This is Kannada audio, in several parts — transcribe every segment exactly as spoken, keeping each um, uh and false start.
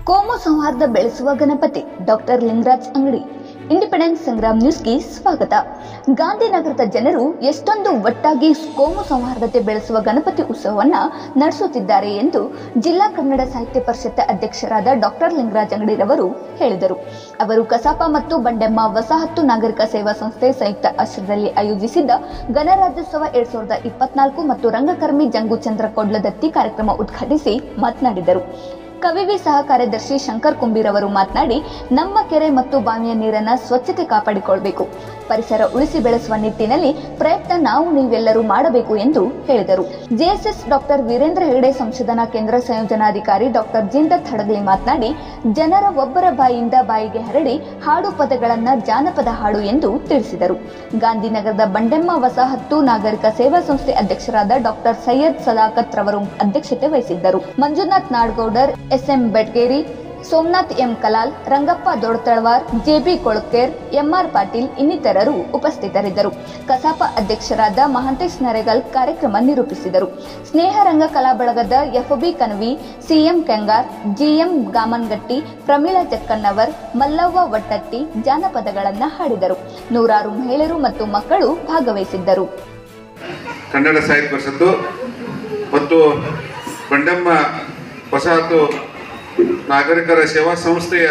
ಕೋಮು ಸೌಹಾರ್ದ ಬೆಳೆಸುವ ಗಣಪತಿ ಡಾಕ್ಟರ್ ಲಿಂಗರಾಜ್ ಅಂಗಡಿ. ಇಂಡಿಪೆಂಡೆನ್ಸ್ ಸಂಗ್ರಾಮ್ ನ್ಯೂಸ್ಗೆ ಸ್ವಾಗತ. ಗಾಂಧಿನಗರದ ಜನರು ಎಷ್ಟೊಂದು ಒಟ್ಟಾಗಿ ಕೋಮು ಸೌಹಾರ್ದತೆ ಬೆಳೆಸುವ ಗಣಪತಿ ಉತ್ಸವವನ್ನು ನಡೆಸುತ್ತಿದ್ದಾರೆ ಎಂದು ಜಿಲ್ಲಾ ಕನ್ನಡ ಸಾಹಿತ್ಯ ಪರಿಷತ್ ಅಧ್ಯಕ್ಷರಾದ ಡಾಕ್ಟರ್ ಲಿಂಗರಾಜ್ ಅಂಗಡಿರವರು ಹೇಳಿದರು. ಅವರು ಕಸಾಪ ಮತ್ತು ಬಂಡೆಮ್ಮ ವಸಾಹತು ನಾಗರಿಕ ಸೇವಾ ಸಂಸ್ಥೆ ಸಂಯುಕ್ತ ಆಶ್ರಯದಲ್ಲಿ ಆಯೋಜಿಸಿದ್ದ ಗಣರಾಜ್ಯೋತ್ಸವ ಎರಡ್ ಸಾವಿರದ ಇಪ್ಪತ್ನಾಲ್ಕು ಮತ್ತು ರಂಗಕರ್ಮಿ ಜಂಗುಚಂದ್ರ ಕೊಡ್ಲದತ್ತಿ ಕಾರ್ಯಕ್ರಮ ಉದ್ಘಾಟಿಸಿ ಮಾತನಾಡಿದರು. ಕವಿವಿ ಸಹ ಕಾರ್ಯದರ್ಶಿ ಶಂಕರ್ ಕುಂಬೀರ್ ಅವರು ಮಾತನಾಡಿ, ನಮ್ಮ ಕೆರೆ ಮತ್ತು ಬಾವಿಯ ನೀರನ್ನು ಸ್ವಚ್ಛತೆ ಕಾಪಾಡಿಕೊಳ್ಳಬೇಕು, ಪರಿಸರ ಉಳಿಸಿ ಬೆಳೆಸುವ ನಿಟ್ಟಿನಲ್ಲಿ ಪ್ರಯತ್ನ ನಾವು ನೀವೆಲ್ಲರೂ ಮಾಡಬೇಕು ಎಂದು ಹೇಳಿದರು. ಜೆಎಸ್ಎಸ್ ಡಾಕ್ಟರ್ ವೀರೇಂದ್ರ ಹೆಗಡೆ ಸಂಶೋಧನಾ ಕೇಂದ್ರ ಸಂಯೋಜನಾಧಿಕಾರಿ ಡಾಕ್ಟರ್ ಜಿಂದತ್ ಹಡಗಲಿ ಮಾತನಾಡಿ, ಜನರ ಒಬ್ಬರ ಬಾಯಿಯಿಂದ ಬಾಯಿಗೆ ಹರಡಿ ಹಾಡು ಪದಗಳನ್ನ ಜಾನಪದ ಹಾಡು ಎಂದು ತಿಳಿಸಿದರು. ಗಾಂಧಿನಗರದ ಬಂಡೆಮ್ಮ ವಸಾಹತು ನಾಗರಿಕ ಸೇವಾ ಸಂಸ್ಥೆ ಅಧ್ಯಕ್ಷರಾದ ಡಾಕ್ಟರ್ ಸೈಯದ್ ಸದಾಕತ್ ರವರು ಅಧ್ಯಕ್ಷತೆ ವಹಿಸಿದ್ದರು. Manjunath Nadagoudar, S M Betgeri, Somanath M Kalal, Rangappa Doddatalawar, J B Kolaker, M R Patil ಇನ್ನಿತರರು ಉಪಸ್ಥಿತರಿದ್ದರು. ಕಸಾಪ ಅಧ್ಯಕ್ಷರಾದ ಮಹಾಂತೇಶ್ ನರೇಗಲ್ ಕಾರ್ಯಕ್ರಮ ನಿರೂಪಿಸಿದರು. ಸ್ನೇಹ ರಂಗ ಕಲಾ ಬಳಗದ F B Kanavi, C M Kengar, G M Gamanagatti, Pramila Jakkannavar, Mallavva Vattatti ಜಾನಪದಗಳನ್ನು ಹಾಡಿದರು. ನೂರಾರು ಮಹಿಳೆಯರು ಮತ್ತು ಮಕ್ಕಳು ಭಾಗವಹಿಸಿದ್ದರು. ಕನ್ನಡ ಸಾಹಿತ್ಯ ಪರಿಷತ್ತು ಮತ್ತು ಬಂಡೆಮ್ಮ ವಸಾಹತು ನಾಗರಿಕರ ಸೇವಾ ಸಂಸ್ಥೆಯ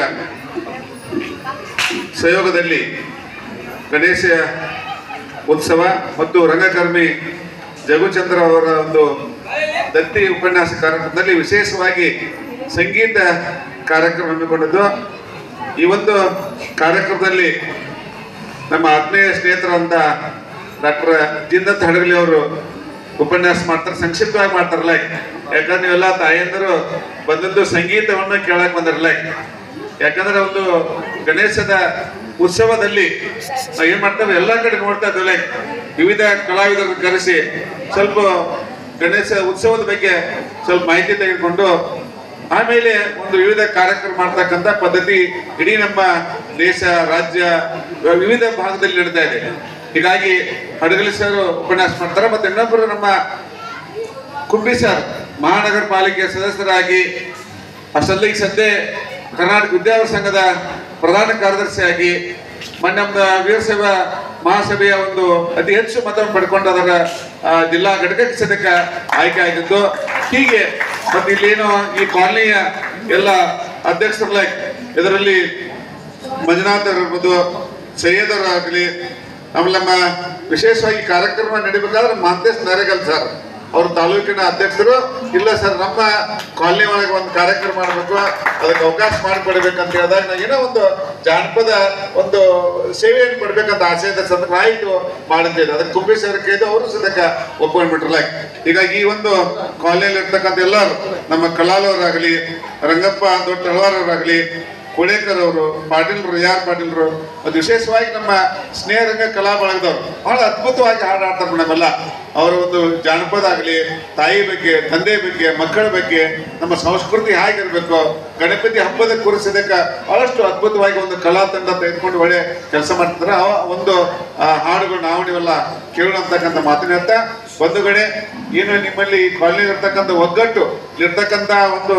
ಸಹಯೋಗದಲ್ಲಿ ಗಣೇಶ ಉತ್ಸವ ಮತ್ತು ರಂಗಕರ್ಮಿ ಜಗುಚಂದ್ರ ಅವರ ಒಂದು ದತ್ತಿ ಉಪನ್ಯಾಸ ಕಾರ್ಯಕ್ರಮದಲ್ಲಿ ವಿಶೇಷವಾಗಿ ಸಂಗೀತ ಕಾರ್ಯಕ್ರಮ ಹಮ್ಮಿಕೊಂಡಿದ್ದು. ಈ ಒಂದು ಕಾರ್ಯಕ್ರಮದಲ್ಲಿ ನಮ್ಮ ಆತ್ಮೀಯ ಸ್ನೇಹಿತರಂತ ಡಾಕ್ಟರ್ ಜಿಂದತ್ ಹಡಗಲಿ ಅವರು ಉಪನ್ಯಾಸ ಮಾಡ್ತಾರೆ. ಸಂಕ್ಷಿಪ್ತವಾಗಿ ಮಾಡ್ತಾರಲ್ಲ, ಯಾಕಂದ್ರೆ ನೀವೆಲ್ಲ ತಾಯಂದರು ಬಂದದ್ದು ಸಂಗೀತವನ್ನು ಕೇಳಕ್ ಬಂದಿರಲ್ಲ. ಯಾಕಂದ್ರೆ ಒಂದು ಗಣೇಶದ ಉತ್ಸವದಲ್ಲಿ ನಾವು ಏನ್ ಮಾಡ್ತೇವೆ, ಎಲ್ಲಾ ಕಡೆ ನೋಡ್ತಾ ಇದ್ದೇವೆ, ವಿವಿಧ ಕಲಾವಿದರನ್ನು ಕರೆಸಿ ಸ್ವಲ್ಪ ಗಣೇಶ ಉತ್ಸವದ ಬಗ್ಗೆ ಸ್ವಲ್ಪ ಮಾಹಿತಿ ತೆಗೆದುಕೊಂಡು ಆಮೇಲೆ ಒಂದು ವಿವಿಧ ಕಾರ್ಯಕ್ರಮ ಮಾಡ್ತಕ್ಕಂಥ ಪದ್ಧತಿ ಇಡೀ ನಮ್ಮ ದೇಶ, ರಾಜ್ಯ, ವಿವಿಧ ಭಾಗದಲ್ಲಿ ನಡೀತಾ ಇದೆ. ಹೀಗಾಗಿ ಹಡಗಲಿ ಸರ್ ಉಪನ್ಯಾಸ ಮಾಡ್ತಾರೆ. ಮತ್ತೆ ಇನ್ನೊಬ್ಬರು ನಮ್ಮ ಕುಂಬಿ ಸರ್ ಮಹಾನಗರ ಪಾಲಿಕೆಯ ಸದಸ್ಯರಾಗಿ, ಅಷ್ಟಲ್ಲಿ ಈಗ ಸದ್ಯ ಕರ್ನಾಟಕ ವಿದ್ಯಾರ್ಥಿ ಸಂಘದ ಪ್ರಧಾನ ಕಾರ್ಯದರ್ಶಿಯಾಗಿ, ಮೊನ್ನೆ ವೀರಶೈವ ಮಹಾಸಭೆಯ ಒಂದು ಅತಿ ಹೆಚ್ಚು ಮತವನ್ನು ಪಡ್ಕೊಂಡು ಅದರ ಜಿಲ್ಲಾ ಘಟಕಕ್ಕೆ ಸದ್ಯಕ್ಕೆ ಆಯ್ಕೆ ಆಗಿದ್ದು. ಹೀಗೆ ಮತ್ತೆ ಇಲ್ಲೇನು ಈ ಕಾಲನಿಯ ಎಲ್ಲ ಅಧ್ಯಕ್ಷರಲ್ಲ, ಇದರಲ್ಲಿ ಮಂಜುನಾಥ್ ಇರ್ಬೋದು, ಸೈಯದ್ ಅವರಾಗಲಿ, ಆಮೇಲೆ ನಮ್ಮ ವಿಶೇಷವಾಗಿ ಕಾರ್ಯಕ್ರಮ ನಡೀಬೇಕಾದ್ರೆ ಮಹಾಂತೇಶ್ ನರೇಗಲ್ ಸರ್ ಅವರು ತಾಲೂಕಿನ ಅಧ್ಯಕ್ಷರು, ಇಲ್ಲ ಸರ್ ನಮ್ಮ ಕಾಲನಿ ಒಳಗೆ ಒಂದು ಕಾರ್ಯಕ್ರಮ ಮಾಡಬೇಕು, ಅದಕ್ಕೆ ಅವಕಾಶ ಮಾಡಿಕೊಡ್ಬೇಕಂತ ಹೇಳಿದಾಗ ನಾವು ಏನೋ ಒಂದು ಜಾನಪದ ಒಂದು ಸೇವೆಯನ್ನು ಕೊಡ್ಬೇಕಂತ ಆಸೆಯಿಂದ ಸಂದರ್ಭ ಆಯಿತು ಮಾಡುತ್ತಿದ್ದೆ. ಅದಕ್ಕೆ ಕುಂಬೇಶ್ವರ ಕೇಳಿದ್ದು ಅವರು ಸದ್ಯಕ್ಕೆ ಒಪ್ಕೊಂಡ್ಬಿಟ್ರಲ್ಲ. ಹೀಗಾಗಿ ಈ ಒಂದು ಕಾಲನಿಯಲ್ಲಿ ಇರ್ತಕ್ಕಂಥ ಎಲ್ಲರೂ ನಮ್ಮ ಕಲಾಲವರಾಗಲಿ, ರಂಗಪ್ಪ ದೊಡ್ಡ ತಳವಾರವರಾಗಲಿ, ಕೋಳೇಕರ್ ಅವರು, ಪಾಟೀಲ್ರು, ಯಾರ್ ಪಾಟೀಲ್ರು, ಅದು ವಿಶೇಷವಾಗಿ ನಮ್ಮ ಸ್ನೇಹರಂಗ ಕಲಾ ಬಳಗದವರು ಬಹಳ ಅದ್ಭುತವಾಗಿ ಹಾಡಾಡ್ತಾರೆ. ನಮ್ಮೆಲ್ಲ ಅವರ ಒಂದು ಜಾನಪದ ಆಗಲಿ, ತಾಯಿ ಬಗ್ಗೆ, ತಂದೆ ಬಗ್ಗೆ, ಮಕ್ಕಳ ಬಗ್ಗೆ, ನಮ್ಮ ಸಂಸ್ಕೃತಿ ಹೇಗಿರ್ಬೇಕು, ಗಣಪತಿ ಹಬ್ಬದ ಕೂರಿಸೋದಕ್ಕೆ ಬಹಳಷ್ಟು ಅದ್ಭುತವಾಗಿ ಒಂದು ಕಲಾ ತಂಡ ತೆಗೆದುಕೊಂಡು ಒಳ್ಳೆ ಕೆಲಸ ಮಾಡ್ತಿದ್ರೆ ಆ ಒಂದು ಹಾಡುಗಳು ನಾವು ನೀವೆಲ್ಲ ಕೇಳೋಣ ಅಂತಕ್ಕಂಥ ಮಾತನಾಡ್ತಾ, ಒಂದು ಕಡೆ ಏನು ನಿಮ್ಮಲ್ಲಿ ಈ ಕಾಲನಿ ಇರ್ತಕ್ಕಂಥ ಒಗ್ಗಟ್ಟು ಇರ್ತಕ್ಕಂಥ ಒಂದು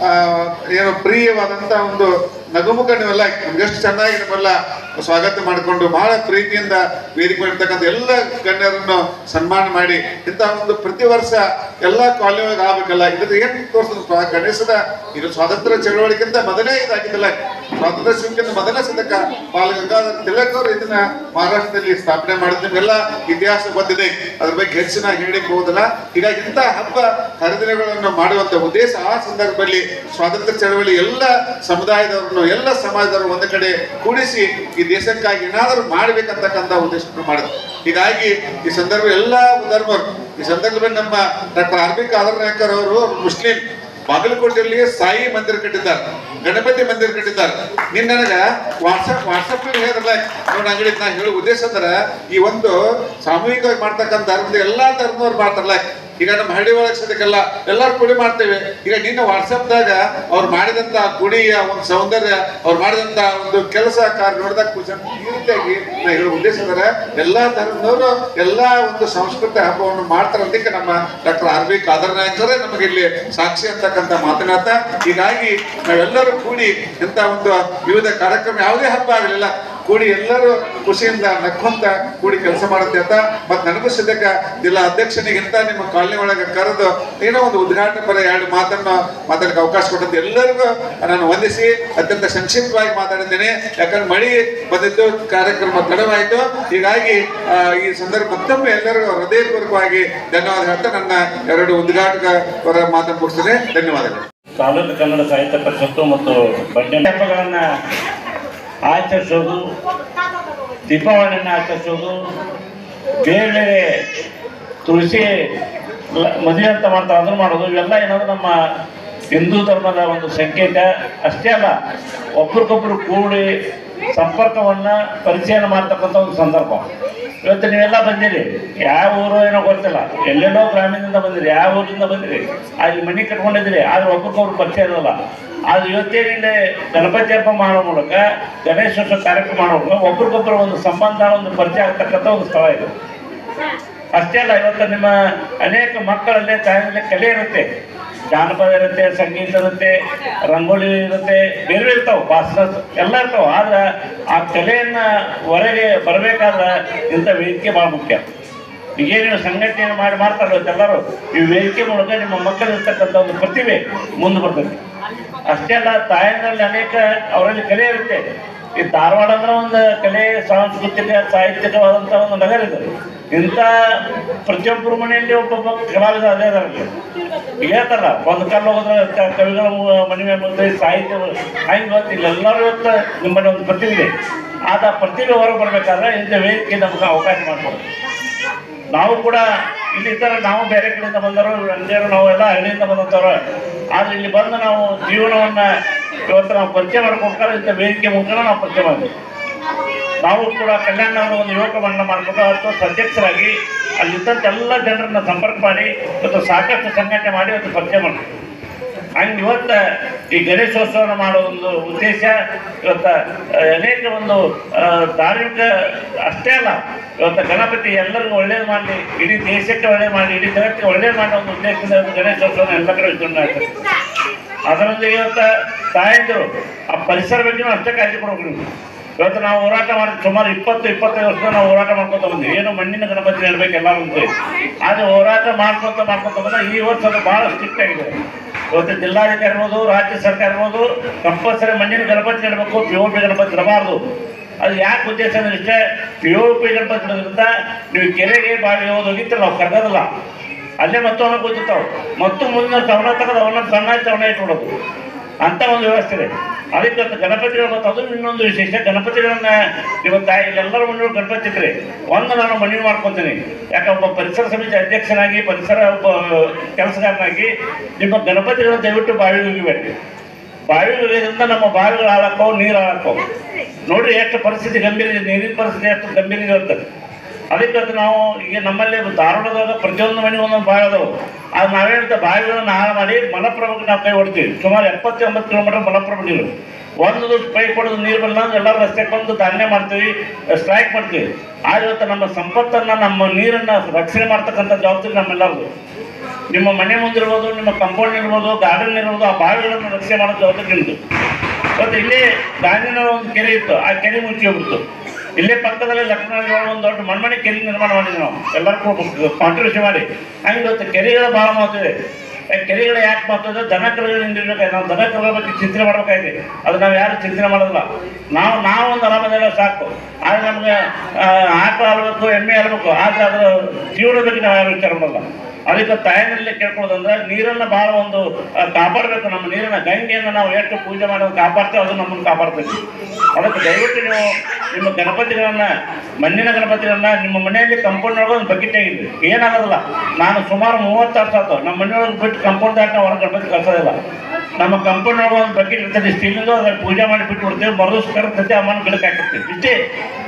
ಏನು ಪ್ರಿಯವಾದಂಥ ಒಂದು ನಗುಮುಖ ನೀವೆಲ್ಲ ನಮ್ಗೆಷ್ಟು ಚೆನ್ನಾಗಿ ನಮ್ಮೆಲ್ಲ ಸ್ವಾಗತ ಮಾಡಿಕೊಂಡು ಬಹಳ ಪ್ರೀತಿಯಿಂದ ವೇದಿಕೆ ಮಾಡಿರ್ತಕ್ಕಂಥ ಎಲ್ಲ ಗಣ್ಯರನ್ನು ಸನ್ಮಾನ ಮಾಡಿ ಇಂತಹ ಒಂದು ಪ್ರತಿ ವರ್ಷ ಎಲ್ಲ ಕಾಲನಿ ಒಳಗೆ ಆಗ್ಬೇಕಲ್ಲ. ಇದ್ರ ಏನ್ ತೋರಿಸಿದ್ರು ಗಣೇಶದ ಇದು ಸ್ವಾತಂತ್ರ್ಯ ಚಳವಳಿಗಿಂತ ಮೊದಲೇ ಇದಾಗಿದ್ದಲ್ಲ, ಸ್ವಾತಂತ್ರ್ಯ ಸಿಕ್ಕಿಂತ ಮೊದಲೇ ಸದಕ ಬಾಲ ಗಂಗಾಧರ ತಿಲಕ್ ಅವರು ಇದನ್ನ ಮಹಾರಾಷ್ಟ್ರದಲ್ಲಿ ಸ್ಥಾಪನೆ ಮಾಡಿದ ನಿಮ್ಗೆಲ್ಲ ಇತಿಹಾಸ ಬಂದಿದೆ, ಅದ್ರ ಬಗ್ಗೆ ಹೆಚ್ಚಿನ ಹೇಳಿಕ್ ಹೋಗುದಿಲ್ಲ. ಹೀಗಾಗಿ ಇಂಥ ಹಬ್ಬ ಹರಿದಿನಗಳನ್ನು ಮಾಡುವಂತ ಉದ್ದೇಶ ಆ ಸಂದರ್ಭದಲ್ಲಿ ಸ್ವಾತಂತ್ರ್ಯ ಚಳವಳಿ ಎಲ್ಲ ಸಮುದಾಯದವರನ್ನು, ಎಲ್ಲ ಸಮಾಜದವರು ಒಂದು ಕಡೆ ಕೂಡಿಸಿ ಈ ದೇಶಕ್ಕಾಗಿ ಏನಾದರೂ ಮಾಡ್ಬೇಕಂತಕ್ಕಂಥ ಉದ್ದೇಶವನ್ನು ಮಾಡಿದ್ರು. ಹೀಗಾಗಿ ಈ ಸಂದರ್ಭ ಎಲ್ಲ ಧರ್ಮರು ಈ ಸಂದರ್ಭದಲ್ಲಿ ನಮ್ಮ doctor R B Kadar Nayakar ಅವರು ಮುಸ್ಲಿಂ ಬಾಗಲಕೋಟೆಯಲ್ಲಿ ಸಾಯಿ ಮಂದಿರ ಕಟ್ಟಿದ್ದಾರೆ, ಗಣಪತಿ ಮಂದಿರ ಕಟ್ಟಿದ್ದಾರೆ. ನಿನ್ನ ನನಗ ವಾಟ್ಸಪ್ ವಾಟ್ಸಪ್ ಹೇಳಿದ್ರಲ್ಲ ನೋಡಿ ಅಂಗಡಿ ನಾ ಹೇಳೋ ಉದ್ದೇಶ ಅಂದ್ರೆ ಈ ಒಂದು ಸಾಮೂಹಿಕವಾಗಿ ಮಾಡ್ತಕ್ಕಂಥ ಧರ್ಮದ ಎಲ್ಲಾ ಧರ್ಮದವ್ರು ಮಾಡ್ತಾರಲ್ಲ, ಈಗ ನಮ್ಮ ಹಳ್ಳಿ ಒಳಗೆ ಸದ್ಯಕ್ಕೆಲ್ಲ ಎಲ್ಲರೂ ಕುಡಿ ಮಾಡ್ತೇವೆ. ಈಗ ನಿನ್ನ ವಾಟ್ಸಪ್ದಾಗ ಅವ್ರು ಮಾಡಿದಂತ ಕುಡಿಯ ಒಂದು ಸೌಂದರ್ಯ, ಅವ್ರು ಮಾಡಿದಂತ ಒಂದು ಕೆಲಸ ಕಾರ್ಯ ನೋಡಿದಾಗ ಈ ರೀತಿಯಾಗಿ ನಾ ಹೇಳೋ ಉದ್ದೇಶ ಅಂದ್ರೆ ಎಲ್ಲಾ ಧರ್ಮದವರು ಎಲ್ಲಾ ಒಂದು ಸಂಸ್ಕೃತಿ ಹಬ್ಬವನ್ನು ಮಾಡ್ತಾರೆ ಅದಕ್ಕೆ ನಮ್ಮ ಡಾಕ್ಟರ್ ಆರ್ ಬಿ ಖಾದರ್ ನಾಯಕರೇ ನಮಗೆ ಇಲ್ಲಿ ಸಾಕ್ಷಿ ಅಂತಕ್ಕಂಥ ಮಾತನಾಡ್ತ. ಹೀಗಾಗಿ ನಾವೆಲ್ಲರೂ ಕೂಡಿ ಇಂಥ ಒಂದು ವಿವಿಧ ಕಾರ್ಯಕ್ರಮ ಯಾವುದೇ ಹಬ್ಬ ಆಗಲಿಲ್ಲ ಕೂಡಿ ಎಲ್ಲರೂ ಖುಷಿಯಿಂದ ನಕ್ಕೊಂತ ಕೂಡಿ ಕೆಲಸ ಮಾಡುತ್ತೆ ಅಂತ. ಮತ್ತೆ ನನಗೂ ಸದ್ಯಕ್ಕ ಜಿಲ್ಲಾ ಅಧ್ಯಕ್ಷನಿಗಿಂತ ನಿಮ್ಮ ಕಾಲನಿ ಒಳಗೆ ಕರೆದು ಏನೋ ಒಂದು ಉದ್ಘಾಟನೆ ಪರ ಎರಡು ಮಾತನ್ನು ಮಾತಾಡಕ್ಕೆ ಅವಕಾಶ ಕೊಟ್ಟಂತ ಎಲ್ಲರಿಗೂ ನಾನು ವಂದಿಸಿ ಅತ್ಯಂತ ಸಂಕ್ಷಿಪ್ತವಾಗಿ ಮಾತಾಡಿದ್ದೇನೆ. ಯಾಕಂದ್ರೆ ಮಳಿ ಬಂದಿದ್ದು ಕಾರ್ಯಕ್ರಮ ತಡವಾಯಿತು. ಹೀಗಾಗಿ ಈ ಸಂದರ್ಭ ಮತ್ತೊಮ್ಮೆ ಎಲ್ಲರಿಗೂ ಹೃದಯಪೂರ್ವಕವಾಗಿ ಧನ್ಯವಾದ ಹೇಳ್ತಾ ನನ್ನ ಎರಡು ಉದ್ಘಾಟಕ ಪರ ಮಾತನ್ನು ಮುಗಿಸ್ತೇನೆ. ಧನ್ಯವಾದಗಳು. ತಾಲೂಕು ಕನ್ನಡ ಸಾಹಿತ್ಯ ಪರಿಷತ್ತು ಮತ್ತು ಬಡ್ಡೆ ಹಬ್ಬಗಳನ್ನು ಆಚರಿಸೋದು, ದೀಪಾವಳಿಯನ್ನು ಆಚರಿಸೋದು, ಬೇರೆ ಬೇರೆ ತುಳಸಿ ಮದುವೆ ಅಂತ ಮಾಡ್ತಾರೆ ಅದನ್ನು ಮಾಡೋದು, ಇವೆಲ್ಲ ಏನಾದರೂ ನಮ್ಮ ಹಿಂದೂ ಧರ್ಮದ ಒಂದು ಸಂಕೇತ ಅಷ್ಟೇ ಅಲ್ಲ, ಒಬ್ರಿಗೊಬ್ರು ಕೂಡಿ ಸಂಪರ್ಕವನ್ನು ಪರಿಚಯನ ಮಾಡ್ತಕ್ಕಂಥ ಒಂದು ಸಂದರ್ಭ. ಇವತ್ತು ನೀವೆಲ್ಲ ಬಂದಿರಿ, ಯಾವ ಊರು ಏನೋ ಗೊತ್ತಿಲ್ಲ, ಎಲ್ಲೆಲ್ಲೋ ಗ್ರಾಮೀಣದಿಂದ ಬಂದಿರಿ, ಯಾವ ಊರಿಂದ ಬಂದಿರಿ, ಅಲ್ಲಿ ಮನೆ ಕಟ್ಕೊಂಡಿದ್ದೀರಿ, ಆದರೆ ಒಬ್ರಿಗೊಬ್ರು ಪರಿಚಯ ಇರೋಲ್ಲ. ಆದರೆ ಇವತ್ತೇನಿದೆ ಗಣಪತಿ ಹಬ್ಬ ಮಾಡೋ ಮೂಲಕ, ಗಣೇಶೋತ್ಸವ ಕಾರ್ಯಕ್ರಮ ಮಾಡೋ ಮೂಲಕ ಒಬ್ರಿಗೊಬ್ಬರು ಒಂದು ಸಂಬಂಧ, ಒಂದು ಪರಿಚಯ ಆಗ್ತಕ್ಕಂಥ ಒಂದು ಸ್ಥಳ ಇದು. ಅಷ್ಟೇ ಅಲ್ಲ, ಇವತ್ತು ನಿಮ್ಮ ಅನೇಕ ಮಕ್ಕಳಲ್ಲೇ ತಾಯಿಯಲ್ಲೇ ಕಲೆ ಇರುತ್ತೆ, ಜಾನಪದ ಇರುತ್ತೆ, ಸಂಗೀತ ಇರುತ್ತೆ, ರಂಗೋಲಿ ಇರುತ್ತೆ, ಬೇರೆ ಬೇರೆ ಇರ್ತಾವೆ, ಭಾಷಣ ಎಲ್ಲ ಇರ್ತಾವೆ. ಆದ್ರೆ ಆ ಕಲೆಯನ್ನು ಹೊರಗೆ ಬರಬೇಕಾದ್ರೆ ಇಂಥ ವೇದಿಕೆ ಭಾಳ ಮುಖ್ಯ. ಈಗೇನು ಸಂಘಟನೆ ಮಾಡಿ ಮಾಡ್ತಾರೆ ಎಲ್ಲರೂ, ಈ ವೇದಿಕೆ ಮೂಲಕ ನಿಮ್ಮ ಮಕ್ಕಳು ಇರ್ತಕ್ಕಂಥ ಒಂದು ಪ್ರತಿಭೆ ಮುಂದೆ ಬರ್ತದೆ. ಅಷ್ಟೇ ಅಲ್ಲ, ತಾಯಿನಲ್ಲಿ ಅನೇಕ ಅವರಲ್ಲಿ ಕಲೆ ಇರುತ್ತೆ. ಈ ಧಾರವಾಡ ಅಂದ್ರೆ ಒಂದು ಕಲೆ, ಸಾಂಸ್ಕೃತಿಕ, ಸಾಹಿತ್ಯಿಕವಾದಂಥ ಒಂದು ನಗರ ಇದೆ. ಇಂಥ ಪ್ರತಿಯೊಬ್ಬರ ಮನೆಯಲ್ಲಿ ಒಬ್ಬೊಬ್ಬ ಕಲಾವಿದ ಅದೇ ಅದರಲ್ಲಿ ಈಗ ಹೇಳ್ತಾರಲ್ಲ, ಒಂದು ಕಲ್ಲು ಹೋಗೋದ್ರೆ ಕವಿಗಳ ಮನೆ ಮೇಲೆ ಸಾಹಿತ್ಯ ಹಂಗೆ ಇವತ್ತು ಇಲ್ಲೆಲ್ಲರೂ ಇವತ್ತು ನಿಮ್ಮಲ್ಲಿ ಒಂದು ಪ್ರತಿಭೆ ಇದೆ. ಆದ ಪ್ರತಿಭೆ ಹೊರಗೆ ಬರಬೇಕಾದ್ರೆ ಇಂಥ ವೇದಿಕೆ ನಮ್ಗೆ ಅವಕಾಶ ಮಾಡ್ಬೋದು. ನಾವು ಕೂಡ ಇಲ್ಲಿ ಇದ್ದಾರೆ, ನಾವು ಬೇರೆ ಕಡೆಯಿಂದ ಬಂದವರು, ಹಳ್ಳಿಯರು ನಾವೆಲ್ಲ ಹಳ್ಳಿಯಿಂದ ಬಂದಂಥವ್ರು. ಆದರೆ ಇಲ್ಲಿ ಬಂದು ನಾವು ಜೀವನವನ್ನು ಇವತ್ತು ನಾವು ಪರಿಚಯ ಮಾಡ್ಕೊಬೇಕಾದ್ರೆ ಇಂಥ ವೇದಿಕೆ ಮುಖಾನ ನಾವು ಪರಿಚಯ ಮಾಡ್ತೀವಿ. ನಾವು ಕೂಡ ಕಲ್ಯಾಣ ಒಂದು ಯುವಕ ಮಂಡಳ ಮಾಡಿಕೊಂಡು ಅಥವಾ ಅಧ್ಯಕ್ಷರಾಗಿ ಅಲ್ಲಿದ್ದಂಥ ಎಲ್ಲ ಜನರನ್ನ ಸಂಪರ್ಕ ಮಾಡಿ ಇವತ್ತು ಸಾಕಷ್ಟು ಸಂಘಟನೆ ಮಾಡಿ ಇವತ್ತು ಪರಿಚಯ ಮಾಡ್ತೀವಿ. ಹಂಗೆ ಇವತ್ತು ಈ ಗಣೇಶೋತ್ಸವನ ಮಾಡೋ ಒಂದು ಉದ್ದೇಶ ಇವತ್ತು ಅನೇಕ ಒಂದು ಧಾರ್ಮಿಕ ಅಷ್ಟೇ ಅಲ್ಲ, ಇವತ್ತು ಗಣಪತಿ ಎಲ್ಲರಿಗೂ ಒಳ್ಳೇದು ಮಾಡಲಿ, ಇಡೀ ದೇಶಕ್ಕೆ ಒಳ್ಳೇದು ಮಾಡಲಿ, ಇಡೀ ಜಗತ್ತಿಗೆ ಒಳ್ಳೇದು ಮಾಡೋ ಒಂದು ಉದ್ದೇಶದಿಂದ ಗಣೇಶೋತ್ಸವನ ಎಲ್ಲ ಕಡೆ ವಿಜೃಂಭಣೆ ಆಗ್ತದೆ. ಅದರೊಂದಿಗೆ ಇವತ್ತು ತಾಯಂದಿರು ಆ ಪರಿಸರ ಬಗ್ಗೆ ಅಷ್ಟೇ ಕಾಳಜಿ ಕೊಡಬೇಕು. ಇವತ್ತು ನಾವು ಹೋರಾಟ ಮಾಡಿ ಸುಮಾರು ಇಪ್ಪತ್ತು ಇಪ್ಪತ್ತೈದು ವರ್ಷದ ನಾವು ಹೋರಾಟ ಮಾಡ್ಕೊತ ಬಂದ್ವಿ, ಏನು ಮಣ್ಣಿನ ಗಣಪತಿ ಇಡಬೇಕು ಎಲ್ಲ ಮುಂದೆ. ಆದರೆ ಹೋರಾಟ ಮಾಡ್ಕೊತ ಮಾಡ್ಕೊತ ಬಂದಾಗ ಈ ವರ್ಷ ಅದು ಭಾಳ ಸ್ಟ್ರಿಕ್ಟ್ ಆಗಿದೆ. ಇವತ್ತು ಜಿಲ್ಲಾಧಿಕಾರಿ ಇರ್ಬೋದು, ರಾಜ್ಯ ಸರ್ಕಾರ ಇರ್ಬೋದು, ಕಂಪಲ್ಸರಿ ಮಣ್ಣಿನ ಗಣಪತಿ ಇಡಬೇಕು, ಪಿ ಒ ಪಿ ಗಣಪತಿ ಇರಬಾರ್ದು. ಅದು ಯಾಕೆ ಉದ್ದೇಶ ಅಂದ್ರೆ ಇಷ್ಟೇ, ಪಿ ಒ ಪಿ ಗಣಪತಿ ಇಡೋದ್ರಿಂದ ನೀವು ಕೆರೆಗೆ ಬಾವಿ ಹೋಗಿ ಹೋಗಿತ್ತಲ್ಲ, ನಾವು ಕರ್ಗೋದಿಲ್ಲ, ಅಲ್ಲೇ ಮತ್ತು ಅವನ ಗೊತ್ತಿರ್ತಾವೆ, ಮತ್ತು ಮುಂದಿನ ತವಣ ತಗದು ಅವನ ಸಣ್ಣ ತವಣ ಇಟ್ಬಿಡೋದು ಅಂತ ಒಂದು ವ್ಯವಸ್ಥೆ ಇದೆ. ಅದಕ್ಕೆ ಗಣಪತಿಗಳು ಮತ್ತು ಅದು ಇನ್ನೊಂದು ವಿಶೇಷ, ಗಣಪತಿಗಳನ್ನ ಇವತ್ತು ತಾಯಿ ಇಲ್ಲೆಲ್ಲರ ಮನೆಯವರು ಗಣಪತಿ ಇದ್ರೆ ಒಂದು ನಾನು ಮನವಿ ಮಾಡ್ಕೊತೀನಿ. ಯಾಕೆ ಒಬ್ಬ ಪರಿಸರ ಸಮಿತಿ ಅಧ್ಯಕ್ಷನಾಗಿ, ಪರಿಸರ ಒಬ್ಬ ಕೆಲಸಗಾರನಾಗಿ ನಿಮ್ಮ ಗಣಪತಿಗಳು ದಯವಿಟ್ಟು ಬಾವಿಗೆ ಹೋಗಿಬೇಡಿ. ಬಾವಿಗೆ ಹೋಗೋದ್ರಿಂದ ನಮ್ಮ ಬಾವಿಗಳು ಹಾಳಾಕೋ, ನೀರು ಹಾಳಾಕೋ. ನೋಡ್ರಿ ಎಷ್ಟು ಪರಿಸ್ಥಿತಿ ಗಂಭೀರ ಇದೆ, ನೀರಿನ ಪರಿಸ್ಥಿತಿ ಎಷ್ಟು ಗಂಭೀರ ಇದೆ ಅಂತ. ಅದಕ್ಕೆ ನಾವು ಈಗ ನಮ್ಮಲ್ಲಿ ಧಾರವಾಡದಾಗ ಪ್ರತಿಯೊಂದು ಮನೆ ಒಂದೊಂದು ಬಾವಿ ಅದಾವೆ. ಅದು ನಾವೇನಂತ ಬಾವಿಗಳನ್ನು ಹಾಳು ಮಾಡಿ ಮಲಪ್ರಭಕ್ಕೆ ನಾವು ಕೈ ಹೊಡ್ತೀವಿ. ಸುಮಾರು ಎಪ್ಪತ್ತು ಎಂಬತ್ತು ಕಿಲೋಮೀಟರ್ ಮಲಪ್ರಭ ನೀರು. ಒಂದು ದಿವಸ ಕೈ ಕೊಡೋದು ನೀರು ಬರಲ್ಲ ಅಂದ್ರೆ ಎಲ್ಲರೂ ರಸ್ತೆಗೆ ಬಂದು ಧಾನ್ಯ ಮಾಡ್ತೀವಿ, ಸ್ಟ್ರೈಕ್ ಮಾಡ್ತೀವಿ. ಆಗ ಇವತ್ತು ನಮ್ಮ ಸಂಪತ್ತನ್ನು, ನಮ್ಮ ನೀರನ್ನು ರಕ್ಷಣೆ ಮಾಡ್ತಕ್ಕಂಥ ಜವಾಬ್ದಾರಿ ನಮ್ಮೆಲ್ಲರದು. ನಿಮ್ಮ ಮನೆ ಮುಂದಿರ್ಬೋದು, ನಿಮ್ಮ ಕಂಪೌಂಡ್ ಇರ್ಬೋದು, ಗಾರ್ಡನ್ ಇರ್ಬೋದು, ಆ ಬಾವಿಗಳನ್ನು ರಕ್ಷಣೆ ಮಾಡೋ ಜವಾಬ್ದಾರಿ ನಿಮ್ಮದು. ಮತ್ತು ಇಲ್ಲೇ ಗಾಂಧಿನ ಒಂದು ಕೆರೆ ಇತ್ತು, ಆ ಕೆರೆ ಮುಚ್ಚಿ ಹೋಗ್ಬಿಟ್ಟು ಇಲ್ಲೇ ಪಕ್ಕದಲ್ಲಿ ಲಕ್ಷ್ಮಣ ಒಂದು ದೊಡ್ಡ ಮಣ್ಮಣಿ ಕೆರೆ ನಿರ್ಮಾಣ ಮಾಡಿದ್ವಿ ನಾವು, ಎಲ್ಲರಿಗೂ ಕಾಂಟ್ರಿಬ್ಯೂಷನ್ ಮಾಡಿ. ಹಂಗೆ ಇವತ್ತು ಕೆರೆಗಳು ಭಾಳ ಮಹತ್ವ. ಕೆರೆಗಳು ಯಾಕೆ ಮಹತ್ವ? ದನ ಕರುಗಳಿಂದ ಇರಬೇಕಾಯ್ತು. ನಾವು ದನ ಕರುಗಳ ಬಗ್ಗೆ ಚಿಂತನೆ ಮಾಡ್ಬೇಕಾಯ್ತು. ಅದು ನಾವು ಯಾರು ಚಿಂತನೆ ಮಾಡೋದಿಲ್ಲ. ನಾವು ನಾವು ಒಂದು ಆರಾಮದೆಲ್ಲ ಸಾಕು. ಆದರೆ ನಮ್ಗೆ ಆಕಳು ಆಳ್ಬೇಕು, ಎಮ್ಮೆ ಆಳ್ಬೇಕು, ಆದರೆ ಅದರ ಜೀವನದ ಬಗ್ಗೆ ನಾವು ಯಾರು ವಿಚಾರ ಮಾಡಲ್ಲ. ಅದಕ್ಕೆ ತಾಯಿನಲ್ಲಿ ಕೇಳ್ಕೊಳ್ಳೋದಂದ್ರೆ ನೀರನ್ನು ಭಾಳ ಒಂದು ಕಾಪಾಡಬೇಕು. ನಮ್ಮ ನೀರನ್ನು, ಗಂಗೆಯನ್ನು ನಾವು ಎಷ್ಟು ಪೂಜೆ ಮಾಡೋದು ಕಾಪಾಡ್ತೇವೆ, ಅದು ನಮ್ಮನ್ನು ಕಾಪಾಡ್ತೈತಿ. ಅದಕ್ಕೆ ದಯವಿಟ್ಟು ನೀವು ನಿಮ್ಮ ಗಣಪತಿಗಳನ್ನು, ಮಣ್ಣಿನ ಗಣಪತಿಗಳನ್ನ ನಿಮ್ಮ ಮನೆಯಲ್ಲಿ ಕಂಪೌಂಡ್ ಒಳಗೆ ಒಂದು ಬಕೆಟ್ ಆಗಿದ್ವಿ, ಏನಾಗೋದಿಲ್ಲ. ನಾನು ಸುಮಾರು ಮೂವತ್ತು ವರ್ಷ ಆಯ್ತು ನಮ್ಮ ಮನೆಯೊಳಗೆ ಬಿಟ್ಟು ಕಂಪೌಂಡ್ ದಾಟ ಹೊರಗೆ ಗಣಪತಿ ಕಳ್ಸೋದಿಲ್ಲ. ನಮ್ಮ ಕಂಪೌಂಡ್ ಒಳಗೆ ಒಂದು ಬಕೆಟ್ ಇರ್ತದೆ ಸ್ಟೀಲಿಂದು, ಅದ್ರಲ್ಲಿ ಪೂಜೆ ಮಾಡಿ ಬಿಟ್ಟು ಬಿಡ್ತೇವೆ. ಮರುದಿವ್ಸ ಕರ್ತೈತೆ, ಅಮ್ಮನ ಗಿಡಕ್ಕೆ ಹಾಕಿರ್ತೀವಿ. ಇಷ್ಟೇ.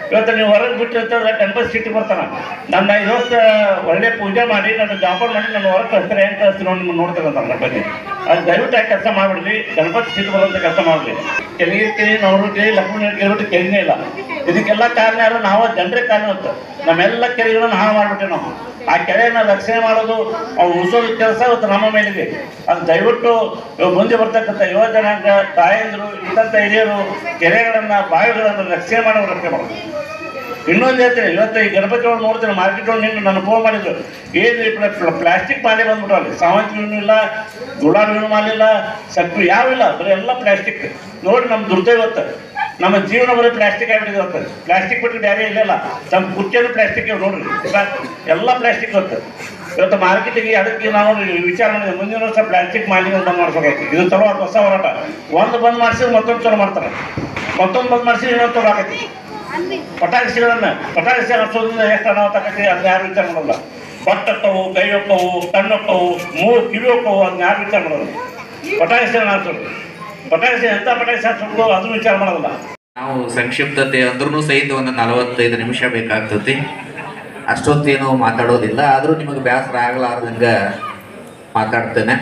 ಇವತ್ತು ನೀವು ಹೊರಗೆ ಬಿಟ್ಟಿರ್ತಂದ್ರೆ ಗಣಪತಿ ಸಿಟ್ಟಿಗೆ ಬರ್ತಾನೆ. ನನ್ನ ಐದು ವರ್ಷ ಒಳ್ಳೆ ಪೂಜೆ ಮಾಡಿ ನನ್ನ ಜಾಪರ್ ಮಾಡಿ ನನ್ನ ಹೊರಗೆ ಕಳಿಸ್ತಾರೆ ಹೆಂಗೆ ಕಳಿಸ್ತೀನಿ ನೋಡಿ ನಿಮ್ಗೆ ನೋಡ್ತಾರೆ ಅಂತ ಗಣಪತಿ. ಅದು ದಯವಿಟ್ಟು ಯಾಕೆ ಕೆಲಸ ಮಾಡಿಬಿಡ್ಲಿ, ಗಣಪತಿ ಸಿಟ್ಟು ಬರುವಂಥ ಕೆಲಸ ಮಾಡಲಿ. ಕೆಲಿಗೆ ಕೇಳಿ ನವರು ಕೇಳಿ ಲಕ್ಷ್ಮಣ ಕೇಳ್ಬಿಟ್ಟು ಕೆಲಿನೇ ಇಲ್ಲ. ಇದಕ್ಕೆಲ್ಲ ಕಾರಣ ಯಾರು? ನಾವು ಜನರೇ ಕಾರಣ ಹೊತ್ತು ನಮ್ಮೆಲ್ಲ ಕೆರೆಗಳನ್ನು ಹಾಳು ಮಾಡಿಬಿಟ್ಟೆ ನಾವು. ಆ ಕೆರೆಯನ್ನು ರಕ್ಷಣೆ ಮಾಡೋದು ಅವ್ರು ಉಳಿಸೋದು ಕೆಲಸ ಇವತ್ತು ನಮ್ಮ ಮೇಲಿದೆ. ಅದು ದಯವಿಟ್ಟು ಮುಂದೆ ಬರ್ತಕ್ಕಂಥ ಯುವ ಜನಾಂಗ ತಾಯಂದರು ಇಂಥ ಹಿರಿಯರು ಕೆರೆಗಳನ್ನು ಬಾವಿಗಳನ್ನು ರಕ್ಷಣೆ ಮಾಡೋ ರಕ್ಷಣೆ ಮಾಡೋದು. ಇನ್ನೊಂದು ಹೇಳ್ತೀನಿ, ಇವತ್ತು ಈ ಗಣಪತಿ ಒಳಗೆ ನೋಡ್ತೀನಿ ಮಾರ್ಕೆಟ್ ಒಳಗೆ ನಿಂತು ನನ್ನ ಫೋನ್ ಮಾಡಿದ್ರು, ಏನು ಪ್ಲಾಸ್ಟಿಕ್ ಮಾಲೆ ಬಂದ್ಬಿಟ್ಟು ಅಲ್ಲಿ ಸಾವಂತಿನೂ ಇಲ್ಲ, ಗುಲಾಬಿನೂ ಮಾಲಿಲ್ಲ, ಸಕ್ಕರೆ ಯಾವಿಲ್ಲ, ಬರೀ ಎಲ್ಲ ಪ್ಲಾಸ್ಟಿಕ್. ನೋಡಿ ನಮ್ಮ ದುರ್ದೈವತ್ತು, ನಮ್ಮ ಜೀವನ ಬರೀ ಪ್ಲಾಸ್ಟಿಕ್ ಆಗಿಬಿಟ್ಟಿದೆ ಇವತ್ತು. ಪ್ಲಾಸ್ಟಿಕ್ ಬಿಟ್ಟು ಬೇರೆ ಇಲ್ಲಲ್ಲ, ನಮ್ಮ ಕುರ್ಚಿಯನ್ನು ಪ್ಲಾಸ್ಟಿಕ್ ನೋಡ್ರಿ, ಎಲ್ಲ ಪ್ಲಾಸ್ಟಿಕ್ ಹೊತ್ತು. ಇವತ್ತು ಮಾರ್ಕೆಟಿಗೆ ಅದಕ್ಕೆ ನಾವು ವಿಚಾರ ಮಾಡಿದ್ವಿ, ಮುಂದಿನ ವರ್ಷ ಪ್ಲಾಸ್ಟಿಕ್ ಮಾಲಿನ್ಯ ಬಂದ್ ಮಾಡಿಸ್ಬೇಕಾಯ್ತು. ಇದು ಚಲೋ ಹೊಸ ಹೋರಾಟ. ಒಂದು ಬಂದ್ ಮಾಡಿಸಿದ್ರೆ ಮತ್ತೊಂದು ಚಲೋ ಮಾಡ್ತಾರೆ, ಮತ್ತೊಂದು ಬಂದ್ ಮಾಡಿಸಿದ್ರೆ ಇನ್ನೊಂದು ಚಲೋ ಆಗೈತಿ. ಪಟಾಕಿಸಿಗಳನ್ನ ಪಟಾಕಿಸಿ ಹಚ್ಚೋದ್ರಿಂದ ಎಷ್ಟು ಅನಾಹುತ ಆಕೈತಿ ಅದನ್ನ ಯಾರು ವಿಚಾರ ಮಾಡೋಲ್ಲ. ಬಟ್ ಹೋಕ್ಕವು, ಕೈ ಹೋಕ್ಕವು, ಕಣ್ಣು ಹೋಕ್ಕವು, ಮೂರು ಕಿವಿ ಹೋಕ್ಕವು, ಅದನ್ನ ಯಾರು ವಿಚಾರ ಮಾಡೋದು. ಪಟಾಕಿಸಿಗಳನ್ನ ಹಚ್ಚೋದು, ಪಟಾಕಿಸಿ ಎಂಥ ಪಟಾಕಿಸಿ ಹಚ್ಚೋದು ಅದನ್ನು ವಿಚಾರ ಮಾಡೋದಿಲ್ಲ. ನಾವು ಸಂಕ್ಷಿಪ್ತತೆ ಅಂದ್ರೂ ಸಹಿತ ಒಂದು ನಲವತ್ತೈದು ನಿಮಿಷ ಬೇಕಾಗ್ತತಿ. ಅಷ್ಟೊತ್ತೇನು ಮಾತಾಡೋದಿಲ್ಲ, ಆದರೂ ನಿಮಗೆ ಬೇಸರ ಆಗಲಾರ್ದಂಗೆ ಮಾತಾಡ್ತೇನೆ.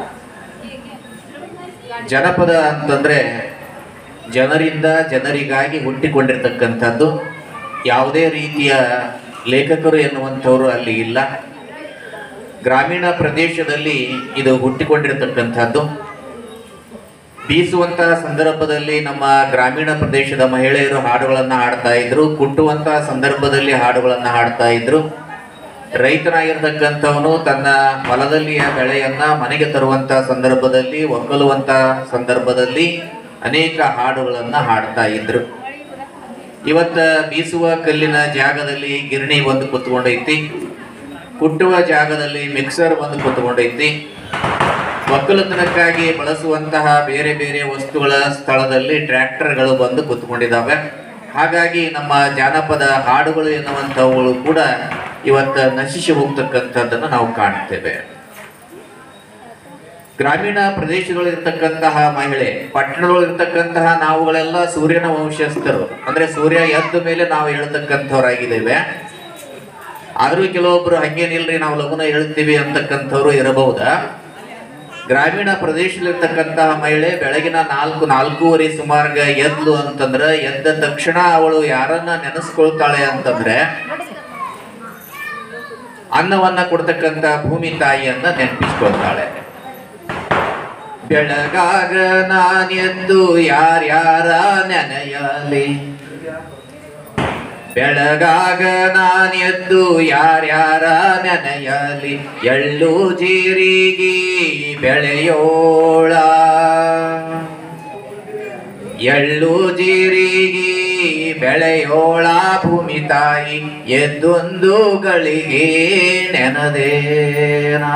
ಜನಪದ ಅಂತಂದರೆ ಜನರಿಂದ ಜನರಿಗಾಗಿ ಹುಟ್ಟಿಕೊಂಡಿರ್ತಕ್ಕಂಥದ್ದು. ಯಾವುದೇ ರೀತಿಯ ಲೇಖಕರು ಎನ್ನುವಂಥವರು ಅಲ್ಲಿ ಇಲ್ಲ. ಗ್ರಾಮೀಣ ಪ್ರದೇಶದಲ್ಲಿ ಇದು ಹುಟ್ಟಿಕೊಂಡಿರ್ತಕ್ಕಂಥದ್ದು. ಬೀಸುವಂತಹ ಸಂದರ್ಭದಲ್ಲಿ ನಮ್ಮ ಗ್ರಾಮೀಣ ಪ್ರದೇಶದ ಮಹಿಳೆಯರು ಹಾಡುಗಳನ್ನು ಹಾಡ್ತಾ ಇದ್ರು, ಕುಟ್ಟುವಂತಹ ಸಂದರ್ಭದಲ್ಲಿ ಹಾಡುಗಳನ್ನು ಹಾಡ್ತಾ ಇದ್ರು. ರೈತನಾಗಿರ್ತಕ್ಕಂಥವನು ತನ್ನ ಹೊಲದಲ್ಲಿಯ ಬೆಳೆಯನ್ನ ಮನೆಗೆ ತರುವಂತಹ ಸಂದರ್ಭದಲ್ಲಿ, ಒಕ್ಕಲುವಂತಹ ಸಂದರ್ಭದಲ್ಲಿ ಅನೇಕ ಹಾಡುಗಳನ್ನು ಹಾಡ್ತಾ ಇದ್ರು. ಇವತ್ತು ಬೀಸುವ ಕಲ್ಲಿನ ಜಾಗದಲ್ಲಿ ಗಿರಣಿ ಬಂದು ಕುತ್ಕೊಂಡೈತಿ, ಕುಟ್ಟುವ ಜಾಗದಲ್ಲಿ ಮಿಕ್ಸರ್ ಬಂದು ಕುತ್ಕೊಂಡೈತಿ. ಒಕ್ಕಲುತನಕ್ಕಾಗಿ ಬಳಸುವಂತಹ ಬೇರೆ ಬೇರೆ ವಸ್ತುಗಳ ಸ್ಥಳದಲ್ಲಿ ಟ್ರ್ಯಾಕ್ಟರ್ಗಳು ಬಂದು ಕುತ್ಕೊಂಡಿದ್ದಾವೆ. ಹಾಗಾಗಿ ನಮ್ಮ ಜಾನಪದ ಹಾಡುಗಳು ಎನ್ನುವಂಥವುಗಳು ಕೂಡ ಇವತ್ತು ನಶಿಸಿ ಹೋಗ್ತಕ್ಕಂಥದ್ದನ್ನು ನಾವು ಕಾಣ್ತೇವೆ. ಗ್ರಾಮೀಣ ಪ್ರದೇಶಗಳಿರ್ತಕ್ಕಂತಹ ಮಹಿಳೆ, ಪಟ್ಟಣದೊಳಗಿರ್ತಕ್ಕಂತಹ ನಾವುಗಳೆಲ್ಲ ಸೂರ್ಯನ ವಂಶಸ್ಥರು, ಅಂದ್ರೆ ಸೂರ್ಯ ಎದ್ದ ಮೇಲೆ ನಾವು ಹೇಳ್ತಕ್ಕಂಥವ್ರಾಗಿದ್ದೇವೆ. ಆದರೂ ಕೆಲವೊಬ್ರು ಹಂಗೇನಿಲ್ರಿ ನಾವು ಲಗುನ ಹೇಳ್ತೀವಿ ಅಂತಕ್ಕಂಥವ್ರು ಇರಬಹುದಾ. ಗ್ರಾಮೀಣ ಪ್ರದೇಶದಲ್ಲಿರ್ತಕ್ಕಂತಹ ಮಹಿಳೆ ಬೆಳಗಿನ ನಾಲ್ಕು ನಾಲ್ಕೂವರೆ ಸುಮಾರ್ಗ ಎದ್ಲು ಅಂತಂದ್ರೆ, ಎದ್ದ ತಕ್ಷಣ ಅವಳು ಯಾರನ್ನ ನೆನೆಸ್ಕೊಳ್ತಾಳೆ ಅಂತಂದ್ರೆ ಅನ್ನವನ್ನ ಕೊಡ್ತಕ್ಕಂಥ ಭೂಮಿ ತಾಯಿಯನ್ನ ನೆನಪಿಸ್ಕೊಳ್ತಾಳೆ. ಬೆಳಗಾಗ ನಾನೆದ್ದು ಯಾರ್ಯಾರ ನೆನೆಯಲಿ, ಬೆಳಗಾಗ ನಾನೆದ್ದು ಯಾರ್ಯಾರ ನೆನೆಯಲಿ, ಎಳ್ಳು ಜೀರಿಗೆ ಬೆಳೆಯೋಳ, ಎಳ್ಳು ಜೀರಿಗೆ ಬೆಳೆಯೋಳ ಭೂಮಿ ತಾಯಿ, ಎದ್ದೊಂದು ಗಳಿಗೆ ನೆನದೇನಾ.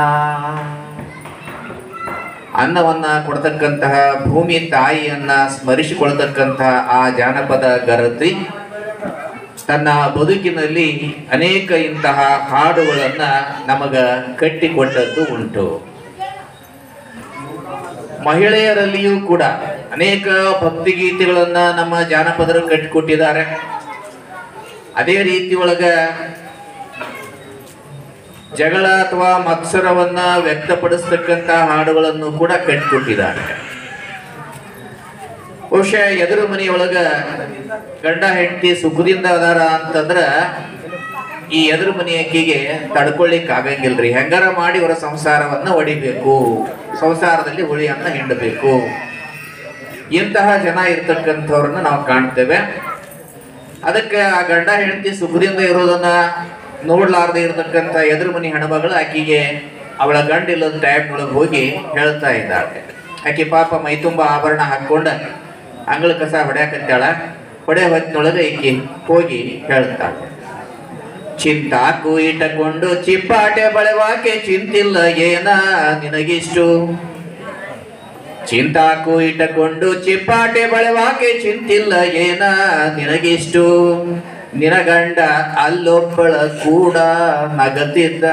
ಅನ್ನವನ್ನ ಕೊಡ್ತಕ್ಕಂತಹ ಭೂಮಿ ತಾಯಿಯನ್ನ ಸ್ಮರಿಸಿಕೊಳ್ತಕ್ಕಂತಹ ಆ ಜಾನಪದ ಗರತಿ ತನ್ನ ಬದುಕಿನಲ್ಲಿ ಅನೇಕ ಇಂತಹ ಹಾಡುಗಳನ್ನ ನಮಗ ಕಟ್ಟಿಕೊಟ್ಟದ್ದು ಉಂಟು. ಮಹಿಳೆಯರಲ್ಲಿಯೂ ಕೂಡ ಅನೇಕ ಭಕ್ತಿಗೀತೆಗಳನ್ನ ನಮ್ಮ ಜಾನಪದರು ಕಟ್ಟಿಕೊಟ್ಟಿದ್ದಾರೆ. ಅದೇ ರೀತಿ ಒಳಗ ಜಗಳ ಅಥವಾ ಮತ್ಸರವನ್ನ ವ್ಯಕ್ತಪಡಿಸ್ತಕ್ಕಂಥ ಹಾಡುಗಳನ್ನು ಕೂಡ ಕಟ್ಟಿಕೊಟ್ಟಿದ್ದಾರೆ. ಬಹುಶಃ ಎದುರು ಮನೆಯೊಳಗ ಗಂಡ ಹೆಂಡತಿ ಸುಖದಿಂದ ಅದಾರ ಅಂತಂದ್ರ ಈ ಎದುರು ಮನೆಯಕಿಗೆ ತಡ್ಕೊಳ್ಳಿಕ್ ಆಗಂಗಿಲ್ರಿ. ಹೆಂಗಾರ ಮಾಡಿ ಅವರ ಸಂಸಾರವನ್ನ ಒಡಿಬೇಕು, ಸಂಸಾರದಲ್ಲಿ ಹುಳಿಯನ್ನ ಹಿಂಡಬೇಕು. ಇಂತಹ ಜನ ಇರ್ತಕ್ಕಂಥವ್ರನ್ನ ನಾವು ಕಾಣ್ತೇವೆ. ಅದಕ್ಕೆ ಆ ಗಂಡ ಹೆಂಡತಿ ಸುಖದಿಂದ ಇರೋದನ್ನ ನೋಡ್ಲಾರ್ದೆ ಇರತಕ್ಕಂಥ ಎದುರು ಮನೆ ಹೆಣ್ಮಗಳು ಆಕಿಗೆ ಅವಳ ಗಂಡ ಇಲ್ಲದ ಟೈಮ್ನೊಳಗೆ ಹೋಗಿ ಹೇಳ್ತಾ ಇದ್ದಾಳೆ. ಆಕೆ ಪಾಪ ಮೈ ತುಂಬ ಆಭರಣ ಹಾಕೊಂಡ ಅಂಗಳ ಕಸ ಹೊಡ್ಯಾಕತ್ತಾಳ. ಹೊಡೆ ಹೊತ್ತಿನೊಳಗೆ ಈಕಿ ಹೋಗಿ ಹೇಳ್ತಾಳೆ, ಚಿಂತಾಕು ಇಟ್ಟಕೊಂಡು ಚಿಪ್ಪಾಟೆ ಬಳೆವಾಕೆ ಚಿಂತಿಲ್ಲ ಏನ ನಿನಗಿಷ್ಟು, ಚಿಂತಾಕು ಇಟ್ಟಕೊಂಡು ಚಿಪ್ಪಾಟೆ ಬಳೆವಾಕೆ ಚಿಂತಿಲ್ಲ ಏನ ನಿನಗಿಷ್ಟು, ನಿನ ಗಂಡ ಅಲ್ಲೊಬ್ಬಳ ಕೂಡ ನಗತಿದ್ದ.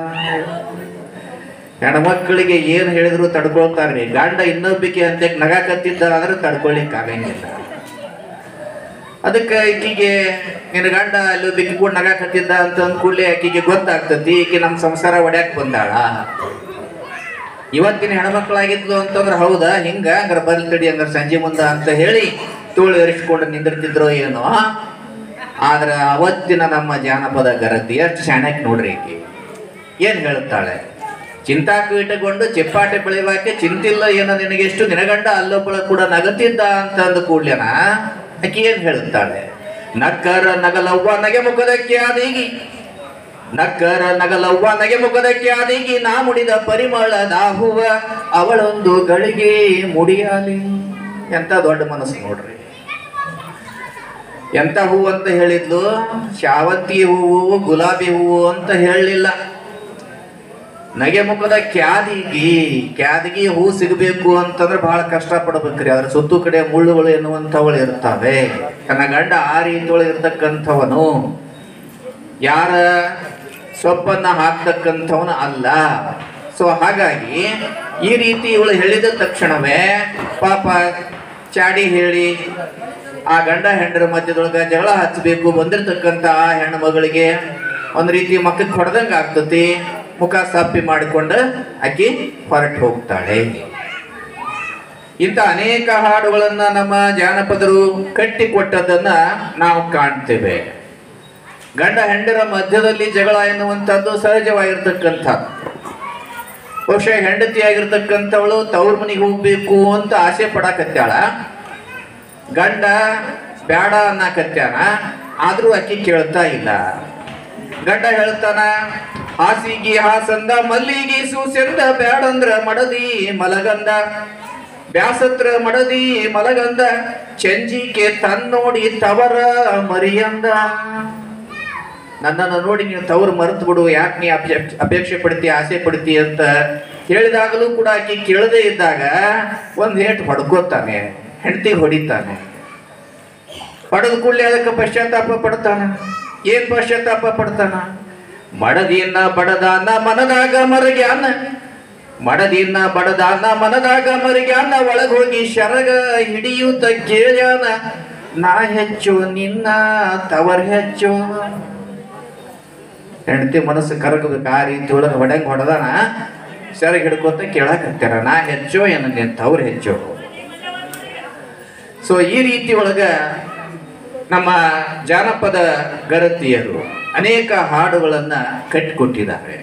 ಹೆಣ್ಮಕ್ಕಳಿಗೆ ಏನ್ ಹೇಳಿದ್ರು ತಡ್ಕೊಳ್ತಾರ್ರಿ. ಗಂಡ ಇನ್ನೊಬ್ಬಿಕೆ ಅಂತ ನಗಾಕತ್ತಿದ್ದ ಅಂದ್ರೆ ತಡ್ಕೊಳ್ಲಿಕ್ಕೆ ಆಗಂಗಿಲ್ಲ. ಅದಕ್ಕೆ ಈಕಿಗೆ ನಿನ್ನ ಗಂಡ ಅಲ್ಲಿ ಬಿಕ್ಕಿ ಕೂಡ ನಗಾಕತ್ತಿದ್ದ ಅಂತ ಅಂದ ಕೂಡಲೇ ಆಕಿಗೆ ಗೊತ್ತಾಗ್ತತಿ ಈಕೆ ನಮ್ಮ ಸಂಸಾರ ಒಡ್ಯಾಕ್ ಬಂದಾಳ. ಇವತ್ತಿನ ಹೆಣ್ಮಕ್ಳಾಗಿದ್ಲು ಅಂತಂದ್ರೆ ಹೌದಾ ಹಿಂಗ ಹಂಗಾರ ಬರ್ಲಿ ತಡಿ ಹಂಗಾರ ಸಂಜೆ ಮುಂದ ಅಂತ ಹೇಳಿ ತೋಳು ಏರಿಸ್ಕೊಂಡು ನಿಂದಿರ್ತಿದ್ರು ಏನೋ. ಆದ್ರೆ ಅವತ್ತಿನ ನಮ್ಮ ಜಾನಪದ ಗರತಿ ಎಷ್ಟು ಶಾಣಕ್ ನೋಡ್ರಿ ಈಕಿ ಏನ್ ಹೇಳುತ್ತಾಳೆ. ಚಿಂತಾಕು ಇಟ್ಟುಕೊಂಡು ಚಿಪ್ಪಾಟೆ ಬೆಳೆಯುವಾಕೆ ಚಿಂತಿಲ್ಲ ಏನೋ ನಿನಗೆಷ್ಟು ನಿನಗಂಡ ಅಲ್ಲೊಬ್ಬಳ ಕೂಡ ನಗತಿದ್ದ ಅಂತ ಅಂದ ಕೂಡ್ಲೇನ ಆಕಿ ಏನ್ ಹೇಳುತ್ತಾಳೆ. ನಕ್ಕರ ನಗಲವ್ವ ನಗೆ ಮುಖದಕ್ಕೆ ಆದೀಗಿ ನಕ್ಕರ ನಗಲವ್ವ ನಗೆ ಮುಖದಕ್ಕೆ ಆದೀಗಿ ನಾ ಮುಡಿದ ಪರಿಮಳದ ಹೂವ ಅವಳೊಂದು ಗಳಿಗೆ ಮುಡಿಯಾಲಿ. ಎಂತ ದೊಡ್ಡ ಮನಸ್ಸು ನೋಡ್ರಿ. ಎಂತ ಹೂವು ಅಂತ ಹೇಳಿದ್ಲು, ಶಾವಂತಿ ಹೂವು ಗುಲಾಬಿ ಹೂವು ಅಂತ ಹೇಳಲಿಲ್ಲ. ನಗೆ ಮುಖದ ಕ್ಯಾದಿಗಿ ಕ್ಯಾದಿಗಿ ಹೂ ಸಿಗಬೇಕು ಅಂತಂದ್ರೆ ಬಹಳ ಕಷ್ಟ ಪಡ್ಬೇಕ್ರಿ. ಅದ್ರ ಸುತ್ತು ಕಡೆ ಮುಳ್ಳುಗಳು ಎನ್ನುವಂಥವಳು ಇರ್ತಾವೆ. ತನ್ನ ಗಂಡ ಆ ರೀತಿಯೊಳು ಇರ್ತಕ್ಕಂಥವನು ಯಾರ ಸೊಪ್ಪನ್ನ ಹಾಕ್ತಕ್ಕಂಥವನು ಅಲ್ಲ. ಸೊ ಹಾಗಾಗಿ ಈ ರೀತಿ ಇವಳು ಹೇಳಿದ ತಕ್ಷಣವೇ ಪಾಪ ಚಾಡಿ ಹೇಳಿ ಆ ಗಂಡ ಹೆಂಡರ ಮಧ್ಯದೊಳಗ ಜಗಳ ಹಚ್ಚಬೇಕು ಬಂದಿರತಕ್ಕಂಥ ಆ ಹೆಣ್ಣು ಮಗಳಿಗೆ ಒಂದು ರೀತಿ ಮಕ್ಕಕ್ಕೆ ಹೊಡೆದಂಗೆ ಆಗ್ತತಿ. ಮುಖ ಸಪ್ಪಿ ಮಾಡಿಕೊಂಡು ಆಕಿ ಹೊರಟು ಹೋಗ್ತಾಳೆ. ಇಂಥ ಅನೇಕ ಹಾಡುಗಳನ್ನ ನಮ್ಮ ಜಾನಪದರು ಕಟ್ಟಿಕೊಟ್ಟದನ್ನ ನಾವು ಕಾಣ್ತೇವೆ. ಗಂಡ ಹೆಂಡರ ಮಧ್ಯದಲ್ಲಿ ಜಗಳ ಎನ್ನುವಂಥದ್ದು ಸಹಜವಾಗಿರ್ತಕ್ಕಂಥ. ಬಹುಶಃ ಹೆಂಡತಿಯಾಗಿರ್ತಕ್ಕಂಥವಳು ತವ್ರ ಮನೆಗೆ ಹೋಗ್ಬೇಕು ಅಂತ ಆಸೆ ಪಡಾಕತ್ಯಾಳ. ಗಂಡ ಬ್ಯಾಡ ಅನ್ನಕತ್ಯಾನ, ಆದ್ರೂ ಆಕಿ ಕೇಳ್ತಾ ಇಲ್ಲ. ಗಂಡ ಹೇಳ್ತಾನ, ಹಾಸಿಗಿ ಹಾಸಂದ ಮಲ್ಲಿಗಿ ಸೂಸೆಂದ ಬ್ಯಾಡಂದ್ರ ಮಡದಿ ಮಲಗಂದ ಬ್ಯಾಸತ್ರ ಮಡದಿ ಮಲಗಂದ ಚಂಜಿಕೆ ತನ್ನೋಡಿ ತವರ ಮರಿಯಂದ. ನನ್ನನ್ನು ನೋಡಿ ನೀನು ತವರು ಮರೆತು ಬಿಡು, ಯಾಕೆ ನೀ ಅಪೇಕ್ಷೆ ಪಡ್ತಿ ಆಸೆ ಪಡ್ತಿ ಅಂತ ಹೇಳಿದಾಗಲೂ ಕೂಡ ಆಕಿ ಕೇಳದೇ ಇದ್ದಾಗ ಒಂದ್ ಹೇಟ್ ಹೊಡ್ಕೋತಾನೆ, ಹೆಂಡತಿಗೆ ಹೊಡಿತಾನೆ. ಹೊಡೆದ ಕೂಡಲೇ ಅದಕ್ಕೆ ಪಶ್ಚಾತ್ತಾಪ ಪಡ್ತಾನ. ಏನ್ ಪಶ್ಚಾತ್ತಾಪ ಪಡ್ತಾನ? ಮಡದಿಯನ್ನ ಬಡದಾನ ಮನದಾಗ ಮರಗ್ಯಾನ ಮಡದಿಯನ್ನ ಬಡದಾನ ಮನದಾಗ ಮರಗ್ಯಾನ ಒಳಗ ಹೋಗಿ ಶರಗ ಹಿಡಿಯುತ್ತ ಕೇಳ್ಯಾನ ನಾ ಹೆಚ್ಚು ನಿನ್ನ ತವರ್ ಹೆಚ್ಚು. ಹೆಂಡತಿ ಮನಸ್ಸು ಕರಗಬೇಕು ಆ ರೀತಿ ಒಳಗೆ ಹೊಡೆಂಗ್ ಹೊಡೆದಾನ. ಸೆರಗ್ ಹಿಡ್ಕೋತ ಕೇಳಾಕತ್ತಾರ ನಾ ಹೆಚ್ಚೋ ಏನ ನೀನ್ ತವ್ರ ಹೆಚ್ಚು. ಸೊ ಈ ರೀತಿ ಒಳಗ ನಮ್ಮ ಜಾನಪದ ಗರತಿಯರು ಅನೇಕ ಹಾಡುಗಳನ್ನ ಕಟ್ಟಿಕೊಟ್ಟಿದ್ದಾರೆ.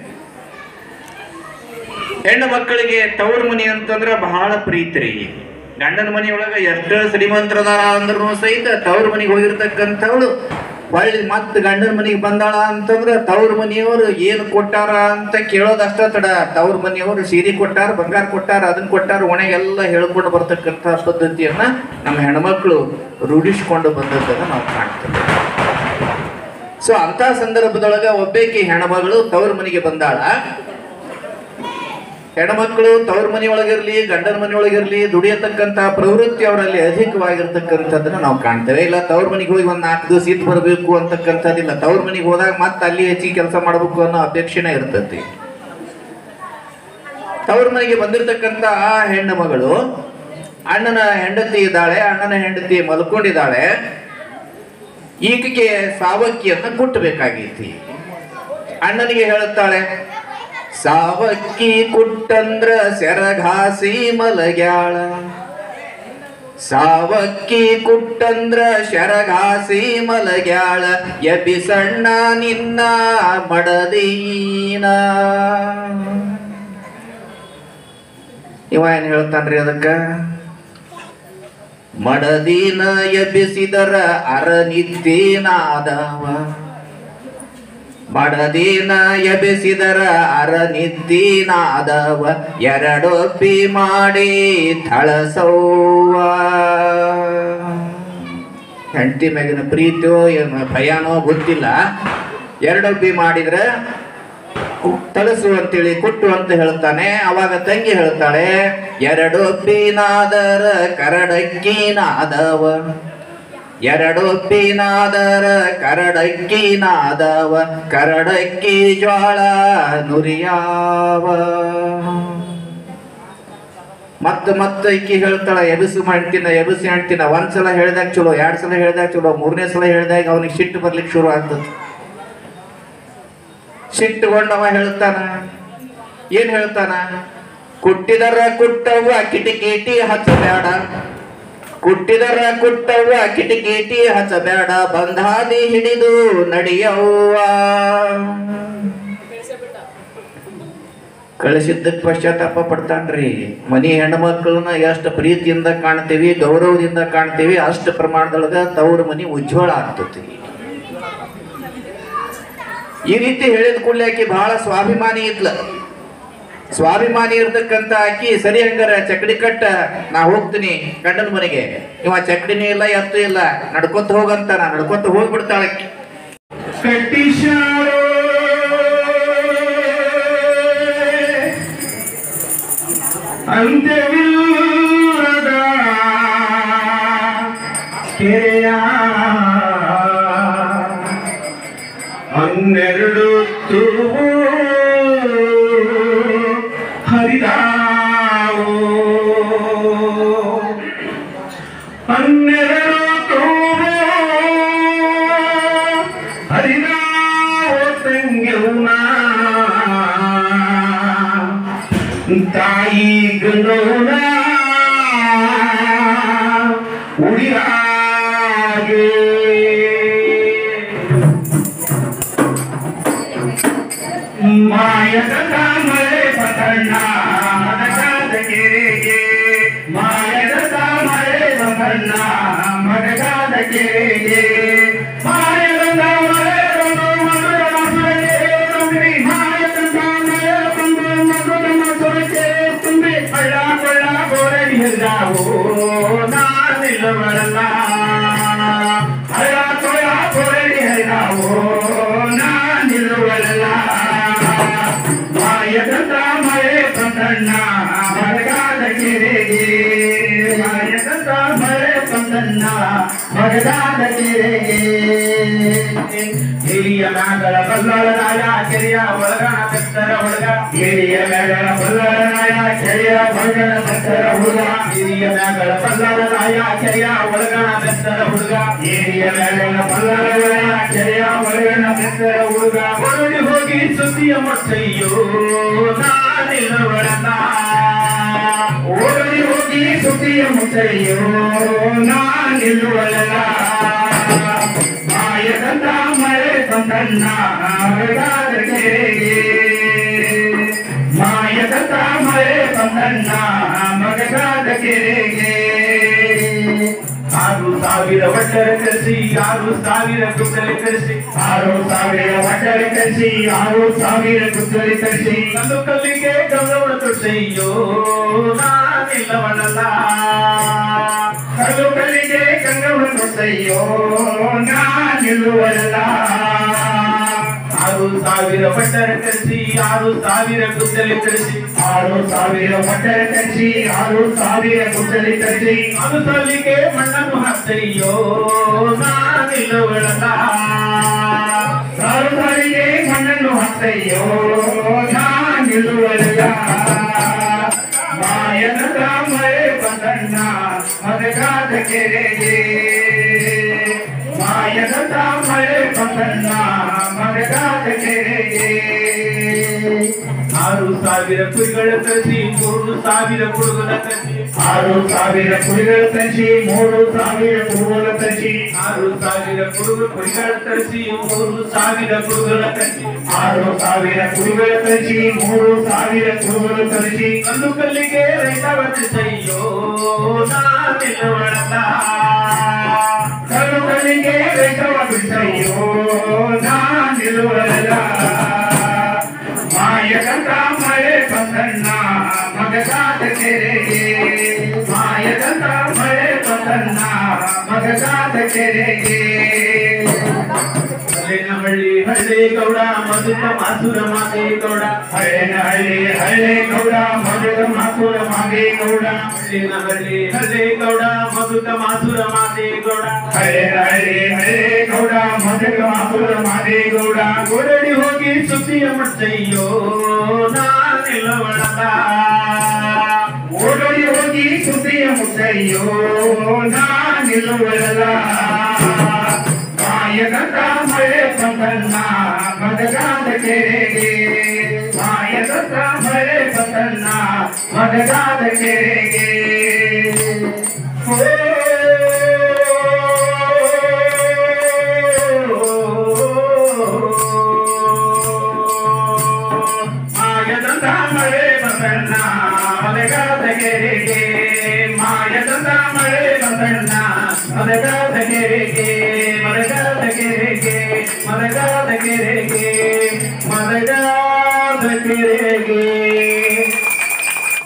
ಹೆಣ್ಣು ಮಕ್ಕಳಿಗೆ ತವ್ರ ಮನಿ ಅಂತಂದ್ರೆ ಬಹಳ ಪ್ರೀತಿ ರೀ. ಗಂಡನ ಮನೆಯೊಳಗ ಎಷ್ಟು ಶ್ರೀಮಂತರದಾರ ಅಂದ್ರೂ ಸಹಿತ ತವ್ರ ಮನೆಗೆ ಹೋಗಿರ್ತಕ್ಕಂಥವಳು ಹೊಳ್ಳಿ ಮತ್ ಗಂಡನ ಮನೆಗೆ ಬಂದಾಳ ಅಂತಂದ್ರೆ ತವ್ರ ಮನೆಯವರು ಏನು ಕೊಟ್ಟಾರ ಅಂತ ಕೇಳೋದಷ್ಟ ತಡ. ತವ್ರ ಮನೆಯವರು ಸೀರೆ ಕೊಟ್ಟಾರ, ಬಂಗಾರ ಕೊಟ್ಟಾರ, ಅದನ್ನ ಕೊಟ್ಟಾರ, ಒಣಗೆಲ್ಲ ಹೇಳ್ಕೊಂಡು ಬರ್ತಕ್ಕಂಥ ಪದ್ಧತಿಯನ್ನ ನಮ್ಮ ಹೆಣ್ಮಕ್ಳು ರೂಢಿಸ್ಕೊಂಡು ಬಂದದ್ದನ್ನ ನಾವು ಕಾಣ್ತೇವೆ. ಸೊ ಅಂತ ಸಂದರ್ಭದೊಳಗ ಒಬ್ಬೇಕಿ ಹೆಣ್ಮಗಳು ತವ್ರ ಮನೆಗೆ ಬಂದಾಳ. ಹೆಣ್ಮಕ್ಳು ತವ್ರ ಮನೆಯೊಳಗಿರ್ಲಿ ಗಂಡನ ಮನೆಯೊಳಗಿರ್ಲಿ ದುಡಿಯತಕ್ಕಂತ ಪ್ರವೃತ್ತಿ ಅವರಲ್ಲಿ ಅಧಿಕವಾಗಿರ್ತಕ್ಕಂಥದ್ದನ್ನ ನಾವು ಕಾಣ್ತೇವೆ. ಇಲ್ಲ ತವ್ರ ಮನೆಗೆ ಹೋಗಿ ಒಂದ್ ನಾಲ್ಕು ದಿವಸ ಇದ್ದು ಬರಬೇಕು ಅಂತಕ್ಕಂಥದ್ದಿಲ್ಲ. ತವ್ರ ಮನೆಗೆ ಹೋದಾಗ ಮತ್ತೆ ಅಲ್ಲಿ ಹೆಚ್ಚಿಗೆ ಕೆಲಸ ಮಾಡ್ಬೇಕು ಅನ್ನೋ ಅಪೇಕ್ಷೆನೇ ಇರ್ತತಿ. ತವ್ರ ಮನೆಗೆ ಬಂದಿರತಕ್ಕಂತ ಆ ಹೆಣ್ಣು ಮಗಳು ಅಣ್ಣನ ಹೆಂಡತಿ ಇದ್ದಾಳೆ, ಅಣ್ಣನ ಹೆಂಡತಿ ಮಲ್ಕೊಂಡಿದ್ದಾಳೆ. ಈಕೆಗೆ ಸಾವಕ್ಕಿಯನ್ನ ಕುಟ್ಟಬೇಕಾಗೈತಿ. ಅಣ್ಣನಿಗೆ ಹೇಳುತ್ತಾಳೆ, ಸಾವಕ್ಕಿ ಕುಟ್ಟಂದ್ರ ಸೆರಗಾಸಿ ಮಲಗ್ಯಾಳ, ಸಾವಕ್ಕಿ ಕುಟ್ಟಂದ್ರ ಶರಗಾಸಿ ಮಲಗ್ಯಾಳ, ಎಬಿ ಸಣ್ಣ ನಿನ್ನ ಮಡದೀನ. ಇವ ಏನ್ ಹೇಳ್ತಾನ್ರಿ ಅದಕ್ಕ? ಮಡದೀನ ಎಬ್ಬಿಸಿದರ ಅರನಿದ್ದೇನಾದವ, ಮಡದೀನ ಎಬ್ಬಿಸಿದರ ಅರನಿದ್ದೀನಾದವ, ಎರಡೊಪ್ಪಿ ಮಾಡಿ ಥಳಸವ್ವ. ಹೆಂಡತಿ ಮ್ಯಾಗಿನ ಪ್ರೀತಿಯೋ ಏನು ಭಯಾನೋ ಗೊತ್ತಿಲ್ಲ. ಎರಡೊಪ್ಪಿ ಮಾಡಿದ್ರೆ ತಳಸು ಅಂತೇಳಿ ಕೊಟ್ಟು ಅಂತ ಹೇಳ್ತಾನೆ. ಅವಾಗ ತಂಗಿ ಹೇಳ್ತಾಳೆ, ಎರಡೊಪ್ಪಿನಾದರ ಕರಡಕ್ಕಿನಾದವ, ಎರಡೊಪ್ಪಿನಾದರ ಕರಡಕ್ಕಿನಾದವ, ಕರಡಕ್ಕಿ ಜ್ವಾಳ ನುರಿಯಾವ. ಮತ್ತ ಮತ್ತ ಈಕಿ ಹೇಳ್ತಾಳ ಎಬಿಸು ಮಾಡ್ತೀನ ಎಬಿಸಿ ಅಂತೀನ ಒಂದ್ಸಲ ಹೇಳ್ದಾಗ ಚಲೋ, ಎರಡ್ ಸಲ ಹೇಳ್ದಾಗ ಚಲೋ, ಮೂರನೇ ಸಲ ಹೇಳ್ದಾಗ ಅವನಿಗೆ ಸಿಟ್ಟು ಬರ್ಲಿಕ್ಕೆ ಶುರು ಆಗ್ತದೆ. ಸಿಟ್ಟುಗೊಂಡವ ಹೇಳ್ತಾನ, ಏನ್ ಹೇಳ್ತಾನ? ಕುಟ್ಟಿದರ ಕುಟ್ಟವ್ವ ಕಿಟಿಕೀಟಿ ಹಚ್ಚಬೇಡ, ಕುಟ್ಟಿದರ ಕುಟ್ಟವ್ವ ಕಿಟಿಕೀಟಿ ಹಚ್ಚಬೇಡ, ಬಂಧಾದಿ ಹಿಡಿದು ನಡಿಯವ್ವ. ಕಳಿಸಿದ್ದಕ್ಕೆ ಪಶ್ಚಾತ್ತಾಪ ಪಡ್ತಾನ್ರಿ. ಮನಿ ಹೆಣ್ಮಕ್ಳನ್ನ ಎಷ್ಟು ಪ್ರೀತಿಯಿಂದ ಕಾಣ್ತೀವಿ, ಗೌರವದಿಂದ ಕಾಣ್ತೀವಿ, ಅಷ್ಟು ಪ್ರಮಾಣದೊಳಗ ತವ್ರ ಮನಿ ಉಜ್ವಲ ಆಗ್ತತಿ. ಈ ರೀತಿ ಹೇಳಿದ ಕೂಡಲೇ ಆಕಿ ಬಹಳ ಸ್ವಾಭಿಮಾನಿ ಇದ್ಲ. ಸ್ವಾಭಿಮಾನಿ ಇರ್ತಕ್ಕಂತ ಆಕಿ ಸರಿ ಹಂಗಾರ ಚಕಡಿ ಕಟ್ಟ, ನಾ ಹೋಗ್ತೀನಿ ಗಂಡನ ಮನೆಗೆ. ಇವ ಚಕಡಿನೂ ಇಲ್ಲ ಎತ್ತು ಇಲ್ಲ, ನಡ್ಕೊಂತ ಹೋಗಂತ ನಾ ನಡ್ಕೊಂತ ಹೋಗ್ಬಿಡ್ತಾಳ ಆಕಿ. ಕಟ್ಟಿಶಾರೋ ಅಂತ್ಯವಿಲ್ಲದ ಕೆರೆಯ ಹನ್ನೆರಡು ತೂವು ಹರಿದಾವು, ಹನ್ನೆರಡು ತೂವು ಹರಿದಾವು ತಂಗ್ಯವ್ನ ತಾಯಿ ಗಂಡೋನ ಉಡಿಯಾಗೆ. ಮಾಯದ ಮಳೆ ಪತಣ್ಣ ಮಡಗಾದ ಕೆರೆಗೆ, ಮಾಯದ ಮಳೆ ಪತಣ್ಣ ಮಡಗಾದ ಕೆರೆಗೆ, ಮಾಯದ ಮಳೆ ಬಂದು ಮಧುರ ಮಧುರಕ್ಕೆ ತುಂಬಿ, ಮಾಯದ ಮಳೆ ಬಂದು ಮಧುರ ಮಧುರಕ್ಕೆ ತುಂಬಿ, ಹಳ್ಳ ಕೊಳ್ಳ ಗೋರಡಿ ಹಿಡಿದಾವು ನಾನಿಲ್ಲವರಲ್ಲ, ಹಳ್ಳ ಕೊಳ್ಳ ಗೋರಡಿ ಹಿಡಿದಾವು ನಾನಿಲ್ಲವರಲ್ಲ. ಮಾಯದ ಮಳೆ ಪತಣ್ಣ ಮಡಗಾದ ಕೆರೆಗೆ, ಮಾಯದ ಮಳೆ ಪತಣ್ಣ ಮಡಗಾದ ಕೆರೆಗೆ. ಹಿರಿಯ ಮ್ಯಾಗಳ ಬಲ್ಲಳನಾಯ ಕೆರೆಯ ಒಳಗಣ ಬೆತ್ತರ ಹುಡುಗ, ಹಿರಿಯ ಮ್ಯಾಗಳ ಬಲ್ಲಳನಾಯ ಕೆರೆಯ ಒಳಗಣ ಬೆತ್ತರ ಹುಡುಗ, ಹಿರಿಯ ಮ್ಯಾಗಳ ಬಲ್ಲಳನಾಯ ಕೆರೆಯ ಒಳಗಣ ಬೆತ್ತರ ಹುಡುಗ, ಹಿರಿಯ ಮ್ಯಾಗಳ ಬಲ್ಲಳನಾಯ ಕೆರೆಯ ಒಳಗಣ ಬೆತ್ತರ ಹುಡುಗ. ಹೊರಡಿ ಹೋಗಿ ಸುದ್ದಿಯ ಮಟ್ಟಯ್ಯೋ ನಾನಿಲ್ಲವರನ್ನ, ಓಡಿ ಹೋಗಿ ಸುದ್ದಿಯ ಮುಟ್ಟಯ್ಯೋ ನಾನಿಲ್ಲವರಲ್ಲ. ಮಾಯದಂತ ಮಳೆ ಬಂದಣ್ಣ ಮಡಗಾದ ಕೆರೆಗೆ, ಮಾಯದಂತ ಮಳೆ ಬಂದಣ್ಣ ಮಡಗಾದ ಕೆರೆಗೆ. ಆರು ಸಾವಿರ ಒಟ್ಟರೆ ಕಳಿಸಿ, ಆರು ಸಾವಿರ ಗುದ್ದಲಿ ಕಳಿಸಿ, ಆರು ಸಾವಿರ ಒಟ್ಟರೆ ಕಳಿಸಿ, ಆರು ಸಾವಿರ ಗುದ್ದಲಿ ಕಳಿಸಿ, ಕಲ್ಲು ಕಲ್ಲಿಗೆ ಗೌರವ ತೊಟ್ಟಯ್ಯೋ ನಾನಿಲ್ಲವನಲ್ಲ, ಕಲ್ಲು ಕಲ್ಲಿಗೆ ಗಂಗವ್ವ ತೊಟ್ಟಯ್ಯೋ ನಾನಿಲ್ಲವನಲ್ಲ. ಆರು ಸಾವಿರ ಒಟ್ಟರೆ ಕಳಿಸಿ, ಆರು ಸಾವಿರ ಗುದ್ದಲಿ ಕಳಿಸಿ, ಆರು ಸಾವಿರ ಒಟ್ಟರೆ ಕಳಿಸಿ, ಆರು ಸಾವಿರ ಗುದ್ದಲಿ ಕಳಿಸಿ, ಅದು ಸಲ್ಲಿಗೆ ಮಣ್ಣನ್ನು ಹಾಕ್ತಯ್ಯೋ ನಾನಿಲ್ಲವಳಲ್ಲ, ಆರು ಸಾವಿಗೆ ಮಣ್ಣನ್ನು ಹಾಕ್ತಯ್ಯೋ ನಾನಿಲ್ಲವಳಲ್ಲ. ಮಾಯದ ಮಳೆ ಬಂದಣ್ಣ ಮಡಗಾದ ಕೆರೆಗೆ, ಮಾಯದ ಮಳೆ ಬಂದಣ್ಣ ಮಡಗಾದ ಕೆರೆಗೆ. ಆರು ಸಾವಿರ ಕುರಿಗಳ ಕಳಿಸಿ, ಮೂರು ಸಾವಿರ ಕುಡುಗಲ ಕಳಿಸಿ, ಆರು ಸಾವಿರ ಕುರಿಗಳ ಕಳಿಸಿ, ಮೂರು ಸಾವಿರ ಕುಡುಗಲ ಕಳಿಸಿ, ಆರು ಸಾವಿರ ಕುಡುಗ ಕುರಿಗಳ ಕಳಿಸಿ, ಮೂರು ಸಾವಿರ ಕುಡುಗಲ ಕಳಿಸಿ, ಆರು ಸಾವಿರ ಕುರಿಗಳ ಕಳಿಸಿ, ಮೂರು ಸಾವಿರ ಕುಡುಗಲ ಕಳಿಸಿ, ಕಲ್ಲು ಕಲ್ಲಿಗೆ ರೈತ ವರ್ತಿಸಯ್ಯೋ ನಾನಿಲ್ಲವಳಲ್ಲ, ಕಲ್ಲು ಕಲ್ಲಿಗೆ ರೈತ ವರ್ತಿಸಯ್ಯೋ ನಾನಿಲ್ಲವಳಲ್ಲ. ಮಾಯದ ಮಳೆ ಬಂದಣ್ಣ ಮಡಗಾದ ಕೆರೆಗೆ, ಮಾಯದ ಮಳೆ ಬಂದಣ್ಣ ಮಡಗಾದ ಕೆರೆಗೆ. ಹಳ್ಳಿ ಹಳ್ಳಿ ಗೌಡ ಮಧುಕ ಮಾಸುರ ಮಾದೇ ಗೌಡ, ಹಳ್ಳಿನ ಹಳ್ಳಿ ಹಳ್ಳಿ ಗೌಡ ಮಧುಕ ಮಾಸುರ ಮಾದೇ ಗೌಡ, ಹಳ್ಳಿನ ಹಳ್ಳಿ ಹಳ್ಳಿ ಗೌಡ ಮಧುಕ ಮಾಸುರ ಮಾದೇ ಗೌಡ, ಹಳ್ಳಿನ ಹಳ್ಳಿ ಹಳ್ಳಿ ಗೌಡ ಮಧುಕ ಮಾಸುರ ಮಾದೇ ಗೌಡ. ಓಡಡಿ ಹೋಗಿ ಸುದ್ದಿಯ ಮಟ್ಟಯ್ಯೋ ನಾನಿಲ್ಲವಳಲ್ಲ, ಓಡಡಿ ಮುದ್ದಯ್ಯೋ ನಾ ನಿಲ್ಲುವಲ್ಲ ಮಾಯದ ಮಳೆ ಬಂದನ್ನ ಮದಗಾದ ಕೆರೆಗೆ ಮಾಯದ ಮಳೆ ಬಂದನ್ನ ಮದಗಾದ ಕೆರೆಗೆ ಮಾಯದಂತ ಮಳೆ ಬಂದನ್ನ ಮದಗಾದ ಕೆರೆಗೆ ಮಾಯದಂತ ಮಳೆ ಬಂದನ್ನ ಮದಗಾದ ಕೆರೆಗೆ ಮದಗಾದ ಕೆರೆಗೆ ಮದಗಾದ ಕೆರೆಗೆ ಮದಗಾದ ಕೆರೆಗೆ